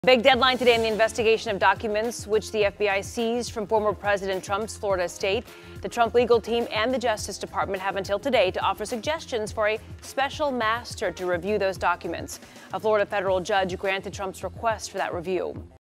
Big deadline today in the investigation of documents which the FBI seized from former President Trump's Florida estate. The Trump legal team and the Justice Department have until today to offer suggestions for a special master to review those documents. A Florida federal judge granted Trump's request for that review.